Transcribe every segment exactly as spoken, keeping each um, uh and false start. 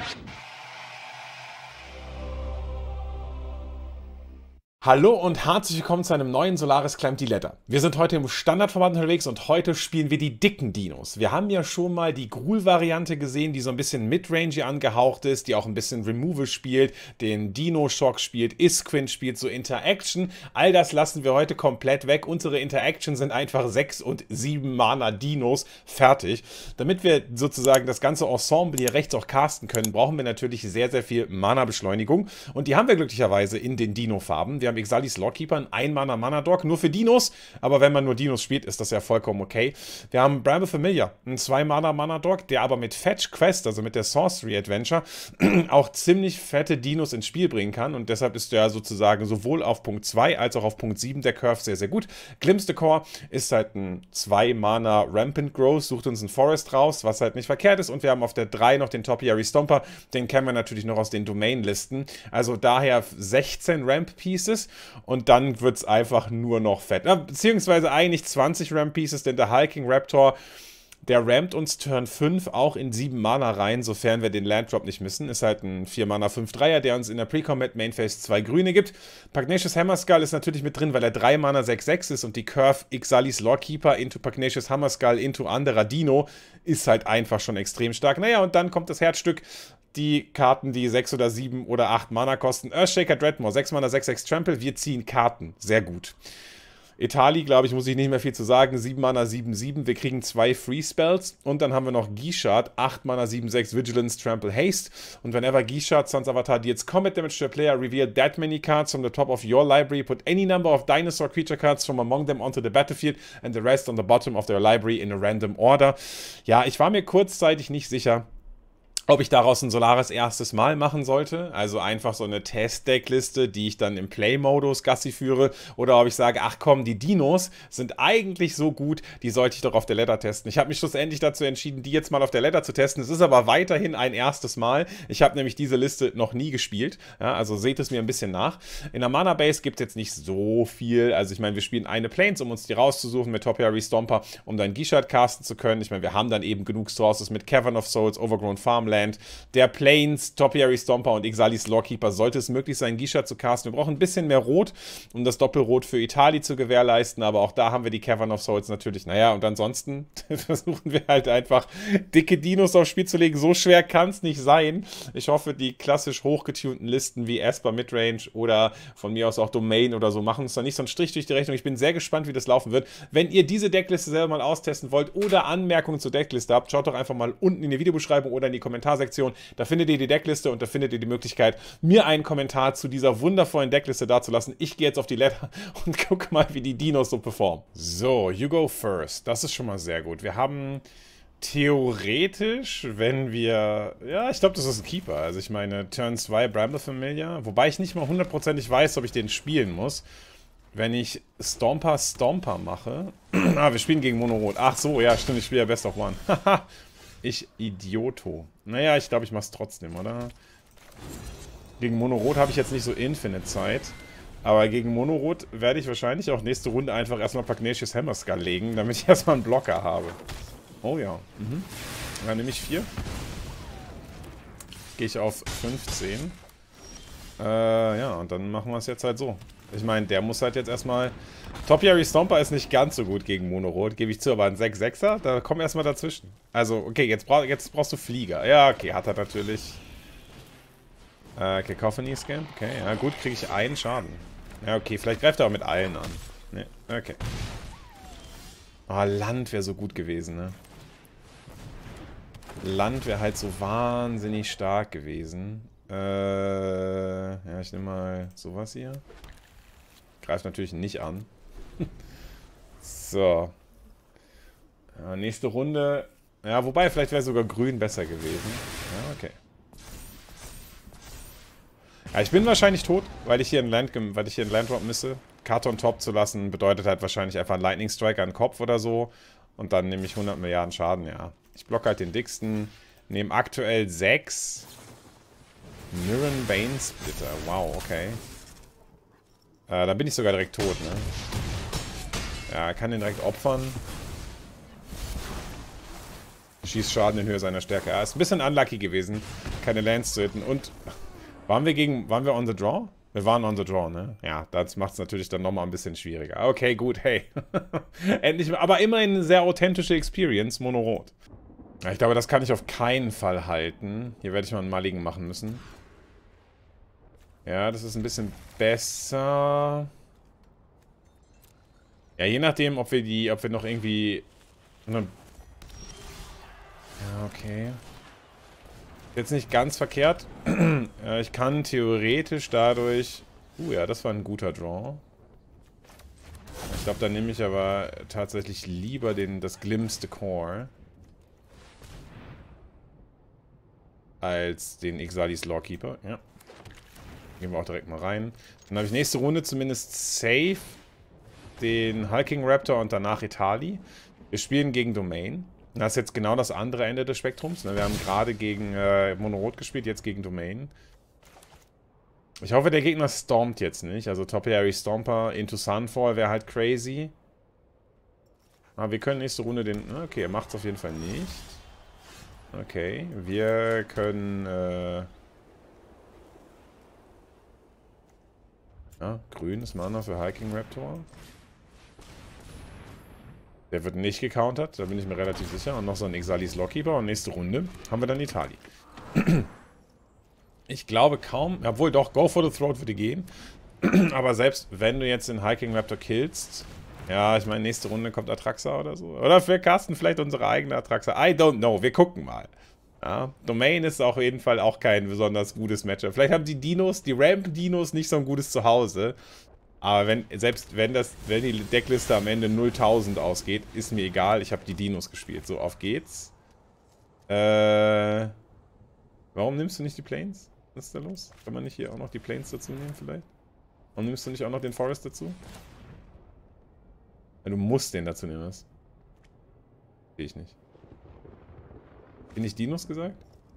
Hallo und herzlich willkommen zu einem neuen Solaris Climb the Ladder. Wir sind heute im Standardverband unterwegs und heute spielen wir die dicken Dinos. Wir haben ja schon mal die Gruul-Variante gesehen, die so ein bisschen Midrange angehaucht ist, die auch ein bisschen Removal spielt, den Dino-Shock spielt, Isquin spielt, so Interaction. All das lassen wir heute komplett weg. Unsere Interaction sind einfach sechs und sieben Mana Dinos. Fertig. Damit wir sozusagen das ganze Ensemble hier rechts auch casten können, brauchen wir natürlich sehr, sehr viel Mana-Beschleunigung. Und die haben wir glücklicherweise in den Dino-Farben. Wir haben Ixalis Lordkeeper, ein Ein-Mana-Mana-Dog, nur für Dinos, aber wenn man nur Dinos spielt, ist das ja vollkommen okay. Wir haben Bramble Familiar, ein Zwei-Mana-Mana-Dog, der aber mit Fetch Quest, also mit der Sorcery Adventure, auch ziemlich fette Dinos ins Spiel bringen kann und deshalb ist der sozusagen sowohl auf Punkt zwei als auch auf Punkt sieben der Curve sehr, sehr gut. Glimpse Core ist halt ein Zwei-Mana Rampant Growth, sucht uns ein Forest raus, was halt nicht verkehrt ist und wir haben auf der drei noch den Topiary Stomper, den kennen wir natürlich noch aus den Domain-Listen, also daher sechzehn Ramp Pieces. Und dann wird es einfach nur noch fett. Ja, beziehungsweise eigentlich zwanzig Ramp Pieces, denn der Hulking Raptor, der rampt uns Turn fünf auch in sieben Mana rein, sofern wir den Landdrop nicht missen. Ist halt ein vier Mana fünf Dreier, der uns in der Pre-Combat Mainphase zwei Grüne gibt. Pugnacious Hammerskull ist natürlich mit drin, weil er drei Mana sechs sechs ist und die Curve Ixalis Lordkeeper into Pugnacious Hammerskull into anderer Dino ist halt einfach schon extrem stark. Naja, und dann kommt das Herzstück. Die Karten, die sechs oder sieben oder acht Mana kosten. Earthshaker Dreadmore, sechs Mana, sechs sechs Trample. Wir ziehen Karten. Sehr gut. Etali, glaube ich, muss ich nicht mehr viel zu sagen. sieben Mana, sieben sieben. Wir kriegen zwei Free Spells. Und dann haben wir noch Gishard, acht Mana, sieben sechs, Vigilance, Trample, Haste. Und whenever Gishard, Sun's Avatar, deals combat damage to a player, reveal that many cards from the top of your library, put any number of dinosaur creature cards from among them onto the battlefield and the rest on the bottom of their library in a random order. Ja, ich war mir kurzzeitig nicht sicher, ob ich daraus ein Solaris erstes Mal machen sollte, also einfach so eine Test-Deckliste, die ich dann im Play-Modus Gassi führe, oder ob ich sage, ach komm, die Dinos sind eigentlich so gut, die sollte ich doch auf der Ladder testen. Ich habe mich schlussendlich dazu entschieden, die jetzt mal auf der Ladder zu testen. Es ist aber weiterhin ein erstes Mal. Ich habe nämlich diese Liste noch nie gespielt, ja, also seht es mir ein bisschen nach. In der Mana-Base gibt es jetzt nicht so viel, also ich meine, wir spielen eine Plains, um uns die rauszusuchen mit Topiary Stomper, um dann Gishard casten zu können. Ich meine, wir haben dann eben genug Sources mit Cavern of Souls, Overgrown Farmland, der Plains, Topiary Stomper und Ixalis Lordkeeper. Sollte es möglich sein, Gishard zu casten. Wir brauchen ein bisschen mehr Rot, um das Doppelrot für Etali zu gewährleisten, aber auch da haben wir die Cavern of Souls natürlich. Naja, und ansonsten versuchen wir halt einfach dicke Dinos aufs Spiel zu legen. So schwer kann es nicht sein. Ich hoffe, die klassisch hochgetunten Listen wie Esper Midrange oder von mir aus auch Domain oder so machen uns da nicht so einen Strich durch die Rechnung. Ich bin sehr gespannt, wie das laufen wird. Wenn ihr diese Deckliste selber mal austesten wollt oder Anmerkungen zur Deckliste habt, schaut doch einfach mal unten in die Videobeschreibung oder in die Kommentare Sektion. Da findet ihr die Deckliste und da findet ihr die Möglichkeit, mir einen Kommentar zu dieser wundervollen Deckliste dazulassen. Ich gehe jetzt auf die Ladder und gucke mal, wie die Dinos so performen. So, you go first. Das ist schon mal sehr gut. Wir haben theoretisch, wenn wir... Ja, ich glaube, das ist ein Keeper. Also ich meine, Turn zwei Bramble Familiar. Wobei ich nicht mal hundertprozentig weiß, ob ich den spielen muss. Wenn ich Stomper Stomper mache... ah, wir spielen gegen Mono-Rot. Ach so, ja, stimmt, ich spiele ja Best of One. Haha. Ich Idioto. Naja, ich glaube, ich mache es trotzdem, oder? Gegen Mono-Rot habe ich jetzt nicht so Infinite Zeit. Aber gegen Mono-Rot werde ich wahrscheinlich auch nächste Runde einfach erstmal Pugnacious Hammerskull legen, damit ich erstmal einen Blocker habe. Oh ja. Mhm. Dann nehme ich vier. Gehe ich auf fünfzehn. Äh, ja, und dann machen wir es jetzt halt so. Ich meine, der muss halt jetzt erstmal... Topiary Stomper ist nicht ganz so gut gegen Mono-Rot, gebe ich zu, aber ein sechs sechser, da komm erstmal dazwischen. Also, okay, jetzt, brauch, jetzt brauchst du Flieger. Ja, okay, hat er natürlich. Äh, okay, Cacophony Scam. Okay, ja gut, kriege ich einen Schaden. Ja, okay, vielleicht greift er auch mit allen an. Ne, okay. Ah, oh, Land wäre so gut gewesen, ne? Land wäre halt so wahnsinnig stark gewesen. Äh, ja, ich nehme mal sowas hier. Greift natürlich nicht an. So. Ja, nächste Runde. Ja, wobei, vielleicht wäre sogar grün besser gewesen. Ja, okay. Ja, ich bin wahrscheinlich tot, weil ich hier einen Land, weil ich hier einen Landdrop misse. Karton top zu lassen bedeutet halt wahrscheinlich einfach einen Lightning Strike an den Kopf oder so. Und dann nehme ich hundert Milliarden Schaden, ja. Ich blocke halt den dicksten. Nehme aktuell sechs. Mirren Bane Splitter. Wow, okay. Äh, da bin ich sogar direkt tot, ne? Ja, kann den direkt opfern. Schießt Schaden in Höhe seiner Stärke. Ja, ist ein bisschen unlucky gewesen. keine Lands zu hitten. Und waren wir gegen, waren wir on the draw? Wir waren on the draw, ne? Ja, das macht es natürlich dann nochmal ein bisschen schwieriger. Okay, gut, hey. Endlich, aber immerhin eine sehr authentische Experience, Mono-Rot. Ich glaube, das kann ich auf keinen Fall halten. Hier werde ich mal einen Mulligan machen müssen. Ja, das ist ein bisschen besser. Ja, je nachdem, ob wir die, ob wir noch irgendwie... Ja, okay. Jetzt nicht ganz verkehrt. Ja, ich kann theoretisch dadurch... Uh, ja, das war ein guter Draw. Ich glaube, dann nehme ich aber tatsächlich lieber den, das Glimpse Core als den Ixalis Lawkeeper. Ja. Gehen wir auch direkt mal rein. Dann habe ich nächste Runde zumindest safe den Hulking Raptor und danach Etali. Wir spielen gegen Domain. Das ist jetzt genau das andere Ende des Spektrums. Wir haben gerade gegen äh, Mono-Rot gespielt, jetzt gegen Domain. Ich hoffe, der Gegner stormt jetzt nicht. Also Topiary Stomper into Sunfall wäre halt crazy. Aber wir können nächste Runde den... Okay, er macht es auf jeden Fall nicht. Okay, wir können... Äh ja, grünes Mana für Hulking Raptor. Der wird nicht gecountert, da bin ich mir relativ sicher. Und noch so ein Ixalis Lawkeeper. Und nächste Runde haben wir dann Etali. Ich glaube kaum, obwohl doch, Go for the Throat würde gehen. Aber selbst wenn du jetzt den Hulking Raptor killst, ja, ich meine, nächste Runde kommt Atraxa oder so. Oder wir casten vielleicht unsere eigene Atraxa. I don't know, wir gucken mal. Ja, Domain ist auf jeden Fall auch kein besonders gutes Matchup. Vielleicht haben die Dinos, die Ramp-Dinos nicht so ein gutes Zuhause. Aber wenn, selbst wenn das, wenn die Deckliste am Ende nulltausend ausgeht, ist mir egal, ich habe die Dinos gespielt. So, auf geht's. Äh, warum nimmst du nicht die Plains? Was ist da los? Kann man nicht hier auch noch die Plains dazu nehmen vielleicht? Warum nimmst du nicht auch noch den Forest dazu? Ja, du musst den dazu nehmen, was? Sehe ich nicht. Bin ich Dinos gesagt?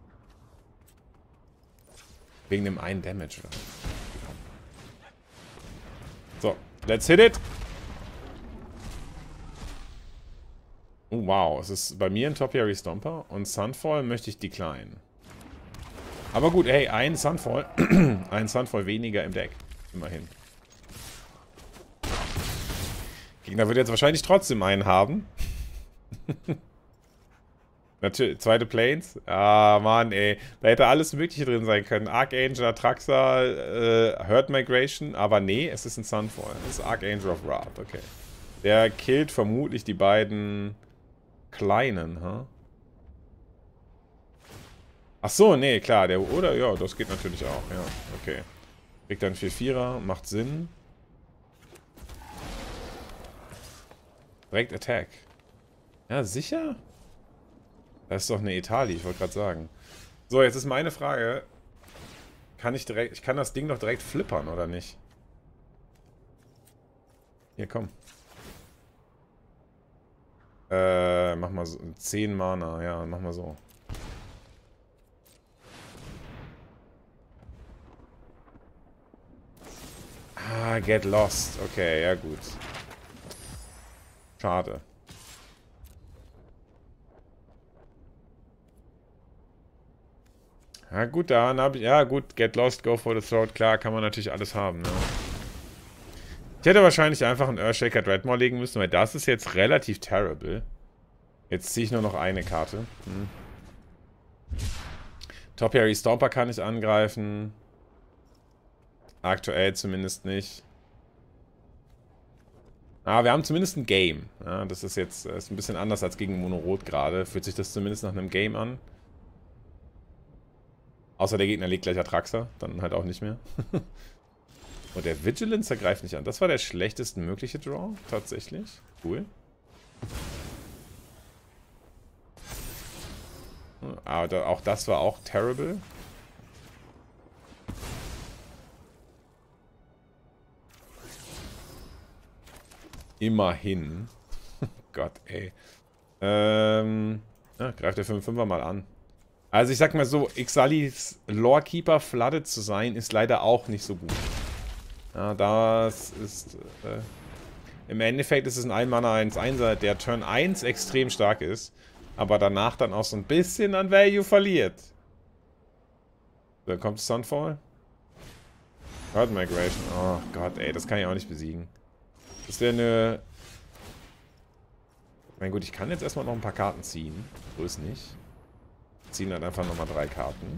Wegen dem einen Damage, oder? So, let's hit it. Oh, wow, es ist bei mir ein Topiary Stomper und Sunfall möchte ich decline. Aber gut, hey, ein Sunfall, ein Sunfall weniger im Deck, immerhin. Gegner wird jetzt wahrscheinlich trotzdem einen haben. Natürlich, zweite Plains. Ah, Mann, ey. Da hätte alles Mögliche drin sein können. Archangel, Atraxa, äh, Hurt Migration. Aber nee, es ist ein Sunfall. Es ist Archangel of Wrath, okay. Der killt vermutlich die beiden Kleinen, huh? Ach so, nee, klar. Der, oder? Ja, das geht natürlich auch, ja. Okay. Kriegt dann vier Vierer, macht Sinn. Direkt Attack. Ja, sicher? Das ist doch eine Etali, ich wollte gerade sagen. So, jetzt ist meine Frage. Kann ich direkt... Ich kann das Ding doch direkt flippern, oder nicht? Hier, komm. Äh, mach mal so... zehn Mana, ja, mach mal so. Ah, get lost. Okay, ja gut. Schade. Ja gut, da habe ich... Ja gut, get lost, go for the throat. Klar, kann man natürlich alles haben, ne? Ich hätte wahrscheinlich einfach einen Earthshaker Dreadmaw legen müssen, weil das ist jetzt relativ terrible. Jetzt ziehe ich nur noch eine Karte. Hm. Topiary Stomper kann ich angreifen. Aktuell zumindest nicht. Ah, wir haben zumindest ein Game. Ja, das ist jetzt ist ein bisschen anders als gegen Mono-Rot gerade. Fühlt sich das zumindest nach einem Game an. Außer der Gegner legt gleich Atraxa, dann halt auch nicht mehr. Und der Vigilance, der greift nicht an. Das war der schlechteste mögliche Draw, tatsächlich. Cool. Aber auch das war auch terrible. Immerhin. Gott, ey. Ähm, ja, greift der fünf fünfer mal an. Also ich sag mal so, Ixalis Lorekeeper flooded zu sein, ist leider auch nicht so gut. Ja, das ist... Äh, im Endeffekt ist es ein ein Mana eins einser, der Turn eins extrem stark ist, aber danach dann auch so ein bisschen an Value verliert. Da kommt Sunfall. Hurt Migration. Oh Gott, ey, das kann ich auch nicht besiegen. Das wäre eine... Na gut, ich kann jetzt erstmal noch ein paar Karten ziehen. So ist nicht. Ziehen dann einfach nochmal drei Karten.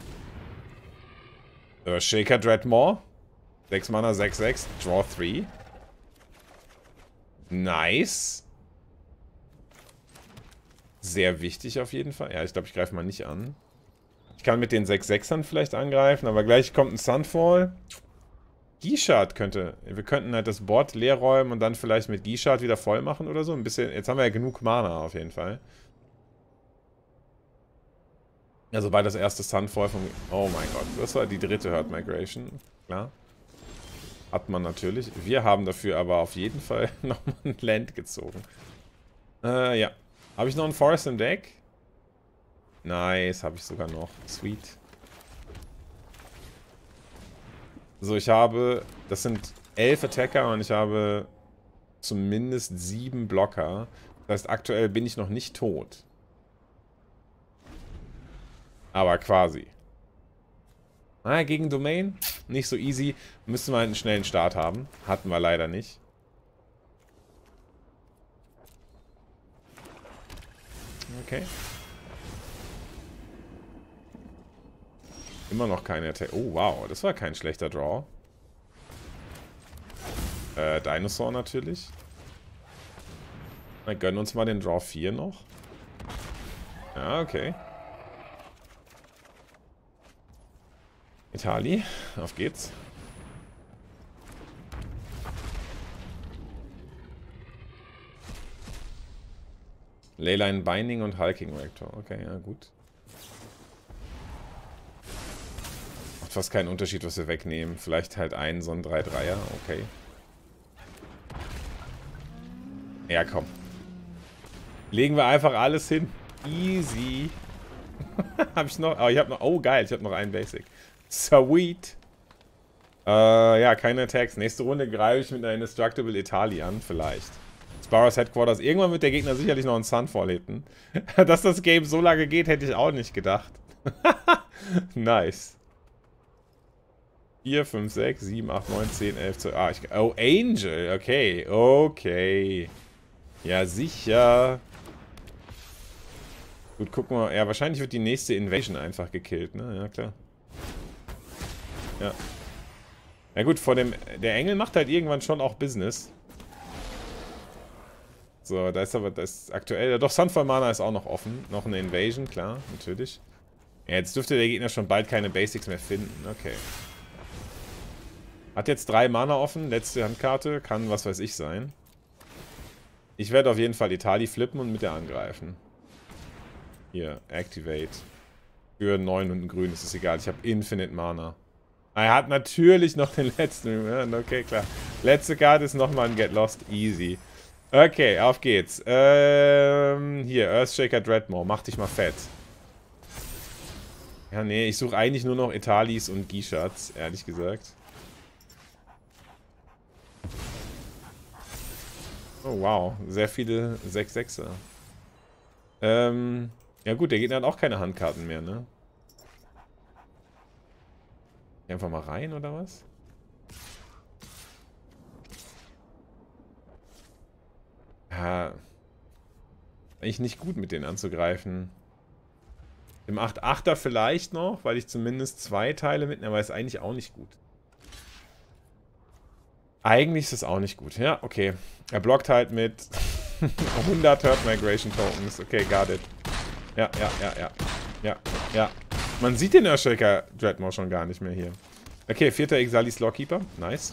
Uh, Shaker Dreadmore. sechs Mana, sechs sechs. Draw drei. Nice. Sehr wichtig auf jeden Fall. Ja, ich glaube, ich greife mal nicht an. Ich kann mit den sechs sechsern vielleicht angreifen, aber gleich kommt ein Sunfall. Gishard könnte... Wir könnten halt das Board leer räumen und dann vielleicht mit Gishard wieder voll machen oder so. Ein bisschen... Jetzt haben wir ja genug Mana auf jeden Fall. Ja, sobald das erste Sunfall von... Oh mein Gott, das war die dritte Hurt Migration. Klar. Hat man natürlich. Wir haben dafür aber auf jeden Fall nochmal ein Land gezogen. Äh, ja. Habe ich noch ein Forest im Deck? Nice, habe ich sogar noch. Sweet. So, ich habe... Das sind elf Attacker und ich habe zumindest sieben Blocker. Das heißt, aktuell bin ich noch nicht tot. Aber quasi. Ah, gegen Domain? Nicht so easy. Müssen wir einen schnellen Start haben. Hatten wir leider nicht. Okay. Immer noch keine Attack. Oh, wow. Das war kein schlechter Draw. Äh, Dinosaur natürlich. Wir gönnen uns mal den Draw vier noch. Ja, okay. Itali, auf geht's. Leyline Binding und Hulking Rector. Okay, ja gut. Macht fast keinen Unterschied, was wir wegnehmen. Vielleicht halt einen, so ein drei Dreier. Okay. Ja, komm. Legen wir einfach alles hin. Easy. Hab ich noch... Oh, ich hab noch... Oh, geil. Ich hab noch einen Basic. Sweet. Äh, ja, keine Attacks. Nächste Runde greife ich mit einer Indestructible Itali an, vielleicht. Sparrows Headquarters. Irgendwann wird der Gegner sicherlich noch einen Sunfall hitten. Dass das Game so lange geht, hätte ich auch nicht gedacht. Nice. vier, fünf, sechs, sieben, acht, neun, zehn, elf, zwölf. Ah, ich, oh, Angel. Okay. Okay. Ja, sicher. Gut, gucken wir. Ja, wahrscheinlich wird die nächste Invasion einfach gekillt, ne? Ja, klar. Ja. Na gut, vor dem... Der Engel macht halt irgendwann schon auch Business. So, da ist aber... Das ist aktuell... Doch, Sunfall Mana ist auch noch offen. Noch eine Invasion, klar, natürlich. Ja, jetzt dürfte der Gegner schon bald keine Basics mehr finden. Okay. Hat jetzt drei Mana offen. Letzte Handkarte. Kann was weiß ich sein. Ich werde auf jeden Fall Itali flippen und mit der angreifen. Hier, Activate. Für neun und ein Grün, ist es egal. Ich habe Infinite Mana. Er hat natürlich noch den letzten. Okay, klar. Letzte Karte ist nochmal ein Get Lost. Easy. Okay, auf geht's. Ähm, hier, Earthshaker Dreadmore. Mach dich mal fett. Ja, nee, ich suche eigentlich nur noch Italis und Gishards, ehrlich gesagt. Oh, wow. Sehr viele sechs sechser. Ähm, ja gut, der Gegner hat auch keine Handkarten mehr, ne? Einfach mal rein, oder was? Ja. Eigentlich nicht gut, mit denen anzugreifen. Im acht achter vielleicht noch, weil ich zumindest zwei Teile mitnehme, aber ist eigentlich auch nicht gut. Eigentlich ist es auch nicht gut. Ja, okay. Er blockt halt mit hundert Hurt Migration Tokens. Okay, got it. Ja, ja, ja, ja. Ja, ja. Man sieht den Earthshaker Dreadmore schon gar nicht mehr hier. Okay, vierter Ixalis Lawkeeper. Nice.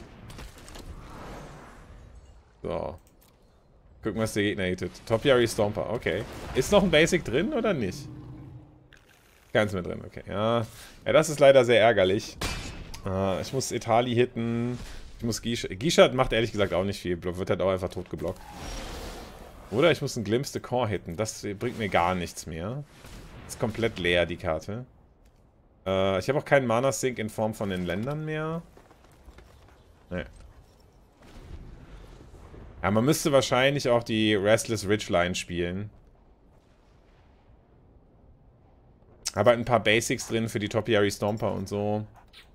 So. Gucken, was der Gegner hittet. Topiary Stomper. Okay. Ist noch ein Basic drin oder nicht? Keins mehr drin. Okay. Ja. Ja, das ist leider sehr ärgerlich. Ah, ich muss Itali hitten. Ich muss Gishard. Gishard macht ehrlich gesagt auch nicht viel. Wird halt auch einfach tot geblockt. Oder ich muss einen Glimpse de Core hitten. Das bringt mir gar nichts mehr. Ist komplett leer, die Karte. Äh, ich habe auch keinen Mana-Sink in Form von den Ländern mehr. Nee. Ja, man müsste wahrscheinlich auch die Restless Ridgeline spielen. Aber ein paar Basics drin für die Topiary Stomper und so.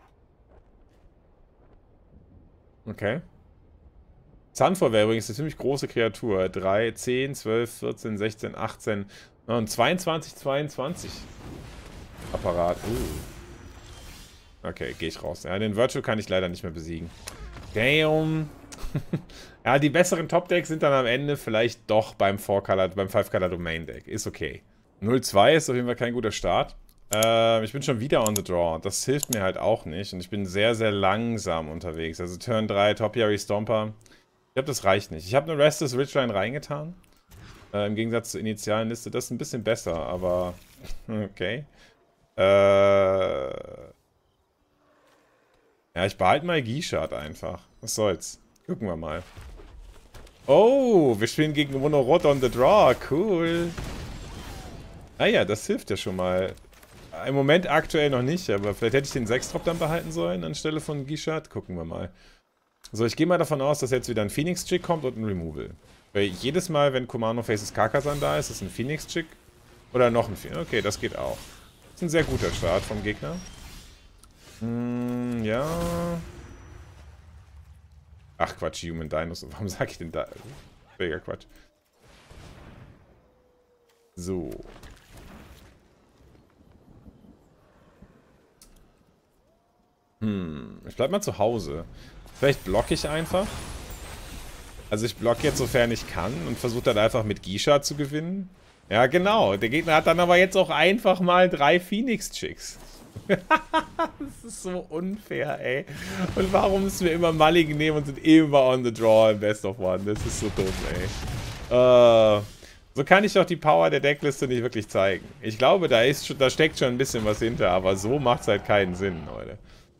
Okay. Sunfall wäre übrigens eine ziemlich große Kreatur. drei, zehn, zwölf, vierzehn, sechzehn, achtzehn und zweiundzwanzig, zweiundzwanzig. Apparat. Uh. Okay, gehe ich raus. Ja, den Virtual kann ich leider nicht mehr besiegen. Damn. Ja, die besseren Top-Decks sind dann am Ende vielleicht doch beim vier-Color, beim Five-Color-Domain-Deck. Ist okay. null zwei ist auf jeden Fall kein guter Start. Äh, ich bin schon wieder on the draw. Das hilft mir halt auch nicht. Und ich bin sehr, sehr langsam unterwegs. Also Turn drei, Topiary Stomper. Ich glaube, das reicht nicht. Ich habe eine Restless Ridgeline reingetan. Äh, Im Gegensatz zur initialen Liste. Das ist ein bisschen besser, aber okay. Äh... Ja, ich behalte mal Gishad einfach. Was soll's. Gucken wir mal. Oh, wir spielen gegen Monorot on the draw. Cool. Ah ja, das hilft ja schon mal. Im Moment aktuell noch nicht, aber vielleicht hätte ich den sechs Drop dann behalten sollen anstelle von Gishad. Gucken wir mal. So, ich gehe mal davon aus, dass jetzt wieder ein Phoenix-Chick kommt und ein Removal. Weil jedes Mal, wenn Kumano faces Carcassonne da ist, ist ein Phoenix-Chick. Oder noch ein Phoenix. Okay, das geht auch. Das ist ein sehr guter Start vom Gegner. Hm, ja. Ach Quatsch, Human Dinosaur. Warum sag ich denn da? Völliger Quatsch. So. Hm, ich bleib mal zu Hause. Vielleicht blocke ich einfach. Also ich blocke jetzt, sofern ich kann und versuche dann einfach mit Gishad zu gewinnen. Ja, genau. Der Gegner hat dann aber jetzt auch einfach mal drei Phoenix-Chicks. Das ist so unfair, ey. Und warum müssen wir immer Mulligan nehmen und sind immer on the draw im Best of One? Das ist so dumm, ey. Äh, so kann ich doch die Power der Deckliste nicht wirklich zeigen. Ich glaube, da, ist, da steckt schon ein bisschen was hinter, aber so macht es halt keinen Sinn, Leute.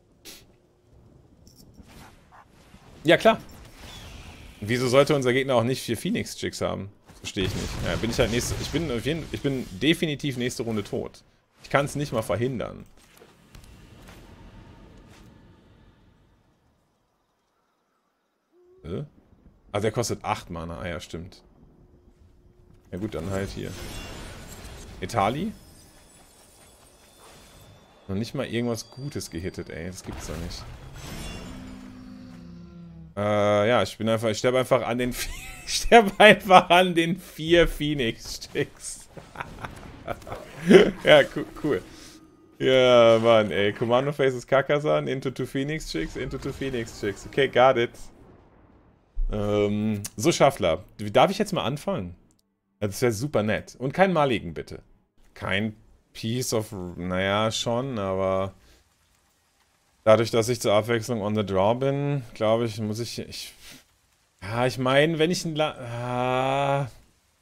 Ja, klar. Wieso sollte unser Gegner auch nicht vier Phoenix-Chicks haben? Verstehe ich nicht. Ja, bin ich halt nächste. Ich bin, auf jeden, ich bin definitiv nächste Runde tot. Ich kann es nicht mal verhindern. Äh? Ah, der kostet acht Mana. Ah ja, stimmt. Ja gut, dann halt hier. Etali? Noch nicht mal irgendwas Gutes gehittet, ey. Das gibt's doch nicht. Äh, ja, ich bin einfach, ich sterbe einfach an den vier, ich sterbe einfach an den vier Phoenix-Chicks. Ja, cool, cool. Ja, Mann, ey. Commando faces Carcassonne, into two Phoenix-Chicks, into two Phoenix-Chicks. Okay, got it. Ähm, so, Schaffler. Darf ich jetzt mal anfangen? Das wäre super nett. Und kein Mulligan, bitte. Kein Piece of... Naja, schon, aber... Dadurch, dass ich zur Abwechslung on the draw bin, glaube ich, muss ich... ich ja, ich meine, wenn ich ein... La ah,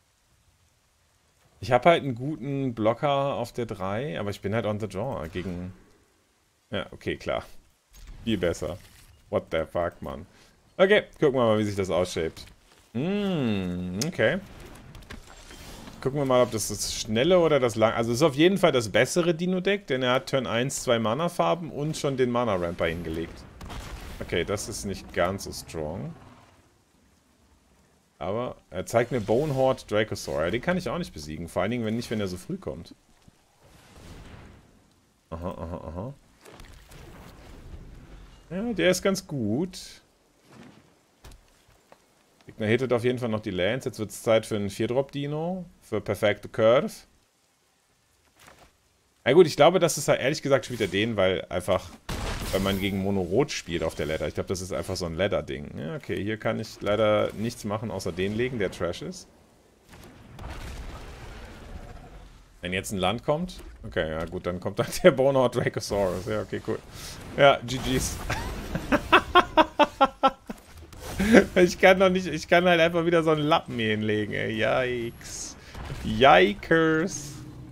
ich habe halt einen guten Blocker auf der drei, aber ich bin halt on the draw gegen... Ja, okay, klar. Viel besser. What the fuck, Mann. Okay, gucken wir mal, wie sich das ausshaped. Mm, okay. Gucken wir mal, ob das das schnelle oder das lang... Also es ist auf jeden Fall das bessere Dino-Deck, denn er hat Turn eins zwei Mana-Farben und schon den Mana-Ramper hingelegt. Okay, das ist nicht ganz so strong. Aber er zeigt mir Bonehorde Dracosaur. Den kann ich auch nicht besiegen. Vor allen Dingen, wenn nicht, wenn er so früh kommt. Aha, aha, aha. Ja, der ist ganz gut. Gegner hittet auf jeden Fall noch die Lands. Jetzt wird es Zeit für einen vier Drop Dino. Für Perfecto Curve. Na gut, ich glaube, das ist halt ehrlich gesagt schon wieder den, weil einfach, wenn man gegen Mono-Rot spielt auf der Ladder. Ich glaube, das ist einfach so ein Ladder-Ding. Ja, okay, hier kann ich leider nichts machen, außer den legen, der Trash ist. Wenn jetzt ein Land kommt. Okay, ja gut, dann kommt dann der Bonehorde Dracosaurus. Ja, okay, cool. Ja, G G's. Ich kann doch nicht, ich kann halt einfach wieder so einen Lappen hier hinlegen, ey. Yikes. Yikers.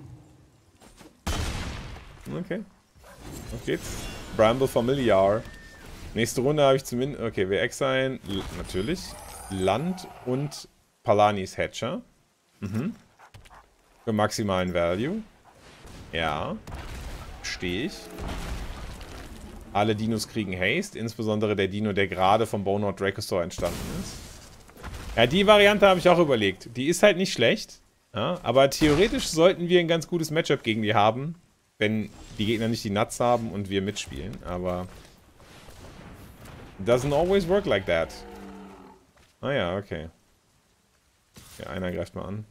Okay. Auf geht's. Bramble Familiar. Nächste Runde habe ich zumindest... Okay, wir exilen... Natürlich. Land und Palanis Hatcher. Mhm. Für maximalen Value. Ja. Stehe ich. Alle Dinos kriegen Haste, insbesondere der Dino, der gerade vom Bonehorde Dracosaur entstanden ist. Ja, die Variante habe ich auch überlegt. Die ist halt nicht schlecht, ja, aber theoretisch sollten wir ein ganz gutes Matchup gegen die haben. wenn die Gegner nicht die Nuts haben und wir mitspielen, aber doesn't always work like that. Ah ja, okay. Ja, einer greift mal an.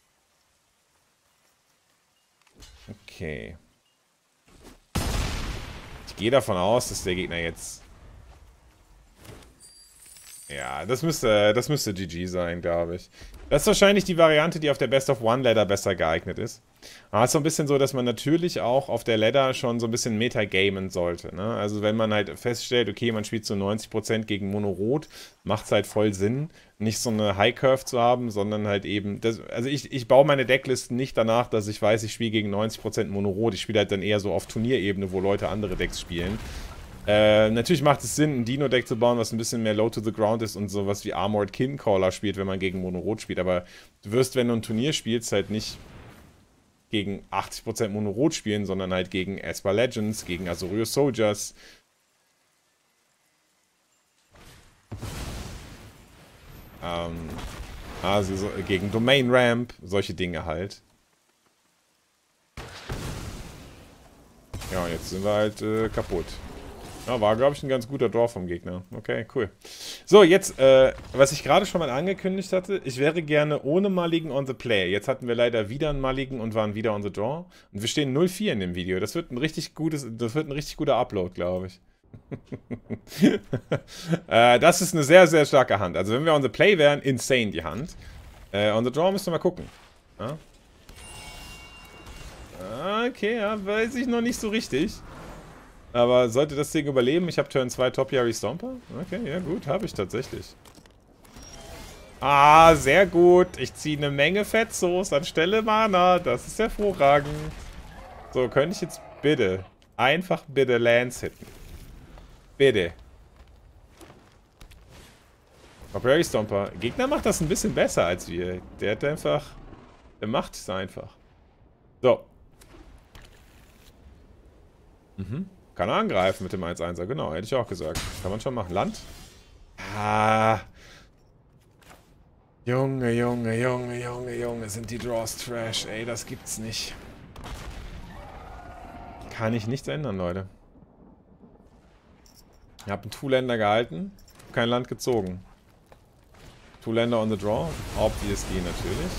Okay. Ich gehe davon aus, dass der Gegner jetzt... Ja, das müsste, das müsste G G sein, glaube ich. Das ist wahrscheinlich die Variante, die auf der Best of One Ladder besser geeignet ist. Aber es ist so ein bisschen so, dass man natürlich auch auf der Ladder schon so ein bisschen metagamen sollte. Ne? Also wenn man halt feststellt, okay, man spielt zu neunzig Prozent gegen Mono-Rot, macht es halt voll Sinn, nicht so eine High-Curve zu haben, sondern halt eben... Das, also ich, ich baue meine Decklisten nicht danach, dass ich weiß, ich spiele gegen neunzig Prozent Mono-Rot. Ich spiele halt dann eher so auf Turnierebene, wo Leute andere Decks spielen. Äh, natürlich macht es Sinn, ein Dino-Deck zu bauen, was ein bisschen mehr Low to the Ground ist und sowas wie Armored Kincaller spielt, wenn man gegen Mono-Rot spielt. Aber du wirst, wenn du ein Turnier spielst, halt nicht gegen achtzig Prozent Mono-Rot spielen, sondern halt gegen Esper Legends, gegen Azurio Soldiers. Ähm, also so, gegen Domain Ramp, solche Dinge halt. Ja, und jetzt sind wir halt äh, kaputt. Ja, war, glaube ich, ein ganz guter Draw vom Gegner. Okay, cool. So, jetzt, äh, was ich gerade schon mal angekündigt hatte, ich wäre gerne ohne Mulligan on the Play. Jetzt hatten wir leider wieder einen Mulligan und waren wieder on the Draw. Und wir stehen null vier in dem Video. Das wird ein richtig gutes, das wird ein richtig guter Upload, glaube ich. äh, das ist eine sehr, sehr starke Hand. Also wenn wir on the Play wären, insane die Hand. Äh, on the Draw müssen wir mal gucken. Ja? Okay, ja, weiß ich noch nicht so richtig. Aber sollte das Ding überleben, ich habe Turn zwei Topiary Stomper? Okay, ja gut, habe ich tatsächlich. Ah, sehr gut. Ich ziehe eine Menge Fettsoße anstelle Mana. Das ist hervorragend. So, könnte ich jetzt bitte, einfach bitte Lance hitten. Bitte. Topiary Stomper. Gegner macht das ein bisschen besser als wir. Der hat einfach, der macht es einfach. So. Mhm. Kann er angreifen mit dem eins einser, genau, hätte ich auch gesagt. Kann man schon machen. Land? Ah. Junge, Junge, Junge, Junge, Junge, sind die Draws Trash. Ey, das gibt's nicht. Kann ich nichts ändern, Leute. Ich habe einen Two-Länder gehalten, kein Land gezogen. Two-Länder on the Draw, obviously natürlich.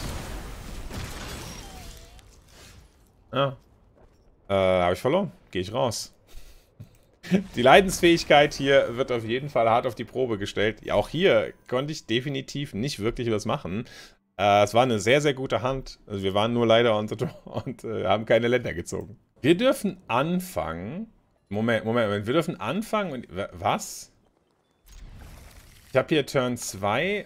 Ja. Äh, habe ich verloren. Gehe ich raus. Die Leidensfähigkeit hier wird auf jeden Fall hart auf die Probe gestellt. Ja, auch hier konnte ich definitiv nicht wirklich was machen. Äh, es war eine sehr, sehr gute Hand. Also wir waren nur leider on the draw und äh, haben keine Länder gezogen. Wir dürfen anfangen. Moment, Moment, Moment. Wir dürfen anfangen und... Was? Ich habe hier Turn zwei.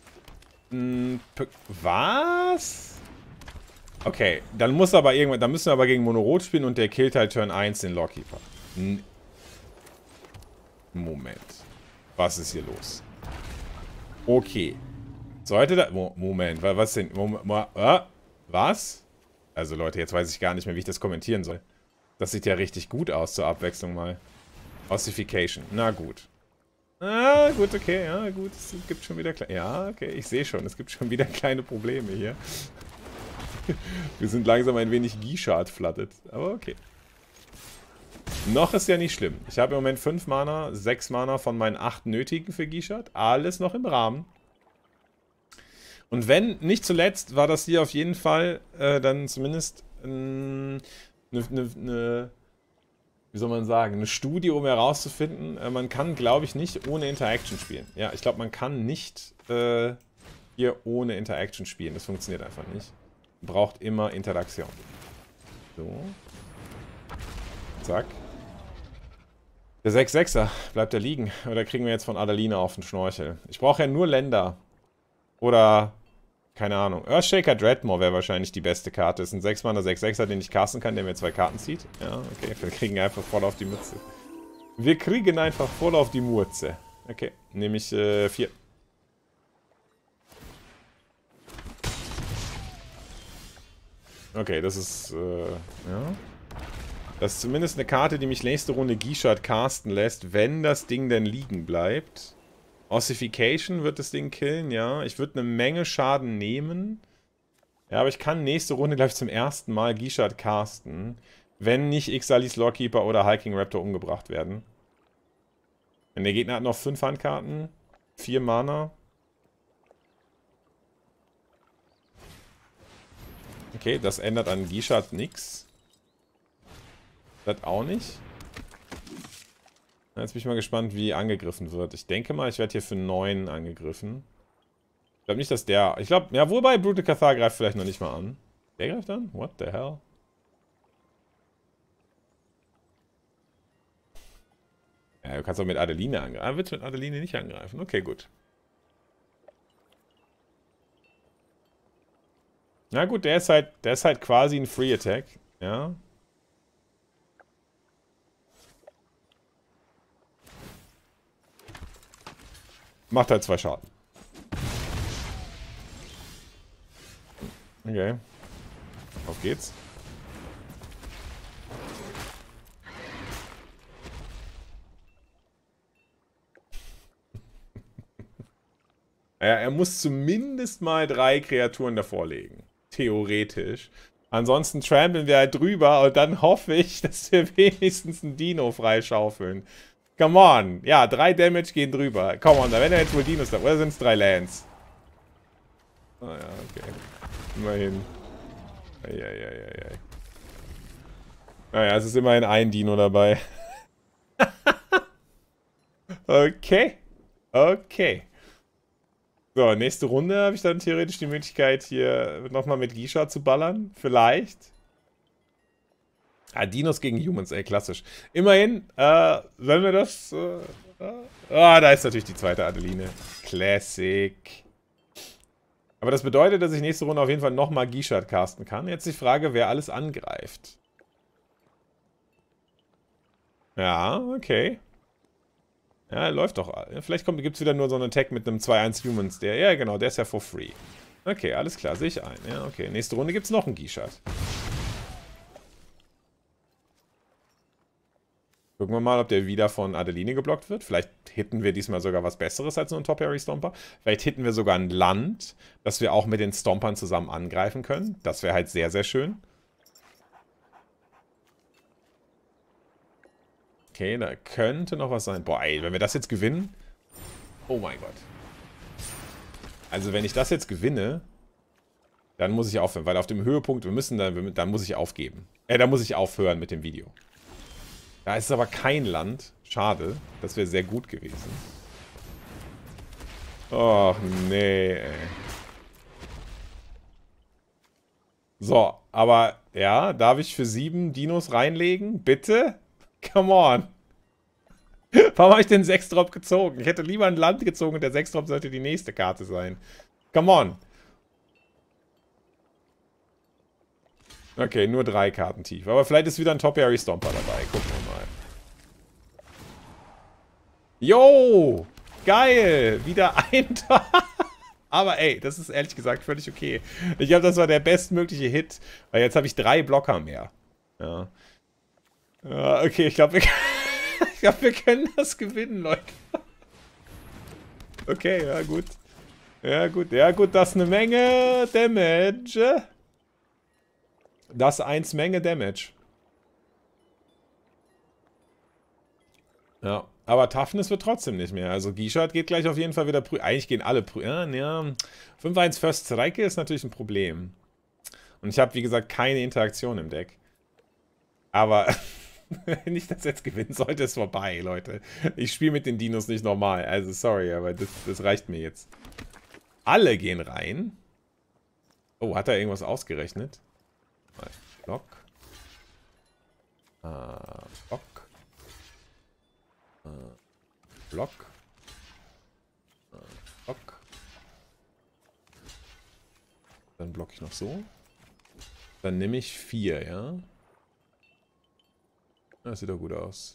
Was? Okay, dann muss aber irgendwann... Dann müssen wir aber gegen Mono-Rot spielen und der killt halt Turn eins den Lawkeeper. N Moment. Was ist hier los? Okay. Sollte da... Mo Moment, was denn? Moment, äh, was? Also Leute, jetzt weiß ich gar nicht mehr, wie ich das kommentieren soll. Das sieht ja richtig gut aus zur Abwechslung mal. Ossification. Na gut. Ah, gut, okay, ja, gut. Es gibt schon wieder... Kle ja, okay, ich sehe schon. Es gibt schon wieder kleine Probleme hier. Wir sind langsam ein wenig Gishard-flooded. Aber okay. Noch ist ja nicht schlimm. Ich habe im Moment fünf Mana, sechs Mana von meinen acht nötigen für Gishard. Alles noch im Rahmen. Und wenn, nicht zuletzt, war das hier auf jeden Fall äh, dann zumindest eine, äh, ne, ne, wie soll man sagen, eine Studie, um herauszufinden, äh, man kann, glaube ich, nicht ohne Interaction spielen. Ja, ich glaube, man kann nicht äh, hier ohne Interaction spielen. Das funktioniert einfach nicht. Man braucht immer Interaktion. So. Zack. Der sechs sechser, bleibt er liegen? Oder kriegen wir jetzt von Adalina auf den Schnorchel? Ich brauche ja nur Länder. Oder, keine Ahnung. Earthshaker Dreadmore wäre wahrscheinlich die beste Karte. Das ist ein sechs Mana sechs sechser, den ich casten kann, der mir zwei Karten zieht. Ja, okay. Wir kriegen einfach voll auf die Mütze. Wir kriegen einfach voll auf die Murze. Okay, nehme ich äh, vier. Okay, das ist, äh, ja. Das ist zumindest eine Karte, die mich nächste Runde Gishard casten lässt, wenn das Ding denn liegen bleibt. Ossification wird das Ding killen, ja. Ich würde eine Menge Schaden nehmen. Ja, aber ich kann nächste Runde, glaube ich, zum ersten Mal Gishard casten. wenn nicht Ixalis Lorekeeper oder Hiking Raptor umgebracht werden. Wenn der Gegner hat noch fünf Handkarten, vier Mana. Okay, das ändert an Gishad nichts. Das auch nicht. Jetzt bin ich mal gespannt, wie angegriffen wird. Ich denke mal, ich werde hier für neun angegriffen. Ich glaube nicht, dass der... Ich glaube, ja, wobei Brutal Cathar greift vielleicht noch nicht mal an. Der greift an? What the hell? Ja, du kannst auch mit Adeline angreifen. Ah, willst du mit Adeline nicht angreifen? Okay, gut. Na gut, der ist halt, der ist halt quasi ein Free Attack. Ja. Macht halt zwei Schaden. Okay. Auf geht's. Ja, er muss zumindest mal drei Kreaturen davor legen. Theoretisch. Ansonsten trampeln wir halt drüber und dann hoffe ich, dass wir wenigstens einen Dino freischaufeln. Come on. Ja, drei Damage gehen drüber. Come on, da werden ja jetzt wohl Dinos da. Oder sind es drei Lands? Ah ja, okay. Immerhin. Eieieiei. Naja, es ist immerhin ein Dino dabei. Okay. Okay. So, nächste Runde habe ich dann theoretisch die Möglichkeit, hier nochmal mit Gishad zu ballern. Vielleicht. Ah, Dinos gegen Humans, ey, klassisch. Immerhin, äh, wenn wir das... Äh, äh, ah, da ist natürlich die zweite Adeline. Classic. Aber das bedeutet, dass ich nächste Runde auf jeden Fall nochmal Gishad casten kann. Jetzt die Frage, wer alles angreift. Ja, okay. Ja, läuft doch. Vielleicht gibt es wieder nur so einen Attack mit einem zwei eins Humans. Der, ja, genau, der ist ja for free. Okay, alles klar, sehe ich ein. Ja, okay. Nächste Runde gibt es noch einen Gishad. Gucken wir mal, ob der wieder von Adeline geblockt wird. Vielleicht hitten wir diesmal sogar was Besseres als nur einen Top-Harry Stomper. Vielleicht hitten wir sogar ein Land, das wir auch mit den Stompern zusammen angreifen können. Das wäre halt sehr, sehr schön. Okay, da könnte noch was sein. Boah, ey, wenn wir das jetzt gewinnen... Oh mein Gott. Also, wenn ich das jetzt gewinne, dann muss ich aufhören. Weil auf dem Höhepunkt, wir müssen dann... Dann muss ich aufgeben. Äh, da muss ich aufhören mit dem Video. Da ist aber kein Land. Schade. Das wäre sehr gut gewesen. Och, nee, ey. So, aber... Ja, darf ich für sieben Dinos reinlegen? Bitte? Come on. Warum habe ich den sechs Drop gezogen? Ich hätte lieber ein Land gezogen und der sechs Drop sollte die nächste Karte sein. Come on. Okay, nur drei Karten tief. Aber vielleicht ist wieder ein Top-Harry Stomper dabei. Gucken wir mal. Yo! Geil! Wieder ein Tor. Aber ey, das ist ehrlich gesagt völlig okay. Ich glaube, das war der bestmögliche Hit. Weil jetzt habe ich drei Blocker mehr. Ja. Ja, okay, ich glaube, wir, ich glaub, wir können das gewinnen, Leute. Okay, ja gut. Ja gut, ja gut, das ist eine Menge Damage. Das ist eins Menge Damage. Ja, aber Toughness wird trotzdem nicht mehr. Also Gishad geht gleich auf jeden Fall wieder prü... Eigentlich gehen alle prü... Ja, ja. fünf eins First Strike ist natürlich ein Problem. Und ich habe, wie gesagt, keine Interaktion im Deck. Aber... Wenn ich das jetzt gewinnen sollte, ist vorbei, Leute. Ich spiele mit den Dinos nicht normal. Also, sorry, aber das, das reicht mir jetzt. Alle gehen rein. Oh, hat er irgendwas ausgerechnet? Block. Äh, Block. Äh, Block. Äh, Block. Dann blocke ich noch so. Dann nehme ich vier, ja? Das sieht doch gut aus.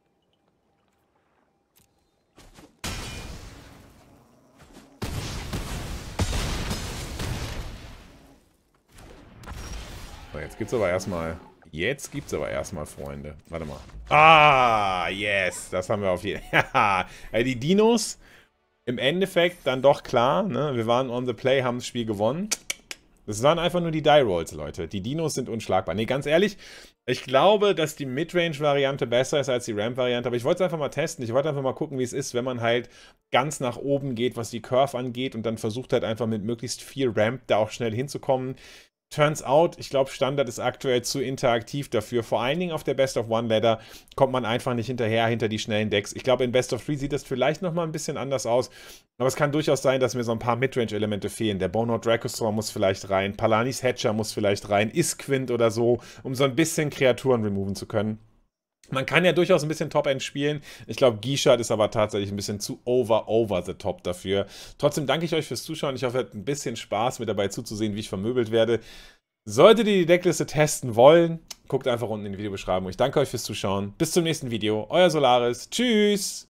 So, jetzt gibt's aber erstmal. Jetzt gibt's aber erstmal, Freunde. Warte mal. Ah, yes. Das haben wir auf jeden Fall. Ja, die Dinos im Endeffekt dann doch klar. Ne? Wir waren on the play, haben das Spiel gewonnen. Das waren einfach nur die Die-Rolls, Leute. Die Dinos sind unschlagbar. Ne, ganz ehrlich, Ich glaube, dass die Midrange-Variante besser ist als die Ramp-Variante, aber ich wollte es einfach mal testen. Ich wollte einfach mal gucken, wie es ist, wenn man halt ganz nach oben geht, was die Curve angeht und dann versucht halt einfach mit möglichst viel Ramp da auch schnell hinzukommen. Turns out, ich glaube, Standard ist aktuell zu interaktiv dafür. Vor allen Dingen auf der Best of One Ladder kommt man einfach nicht hinterher, hinter die schnellen Decks. Ich glaube, in Best of Three sieht das vielleicht nochmal ein bisschen anders aus. Aber es kann durchaus sein, dass mir so ein paar Midrange-Elemente fehlen. Der Bono Dracosaur muss vielleicht rein, Palanis Hatcher muss vielleicht rein, Isquint oder so, um so ein bisschen Kreaturen removen zu können. Man kann ja durchaus ein bisschen Top-End spielen. Ich glaube, Guichat ist aber tatsächlich ein bisschen zu over, over the top dafür. Trotzdem danke ich euch fürs Zuschauen. Ich hoffe, ihr habt ein bisschen Spaß mit dabei zuzusehen, wie ich vermöbelt werde. Solltet ihr die Deckliste testen wollen, guckt einfach unten in die Videobeschreibung. Ich danke euch fürs Zuschauen. Bis zum nächsten Video. Euer Solaris. Tschüss!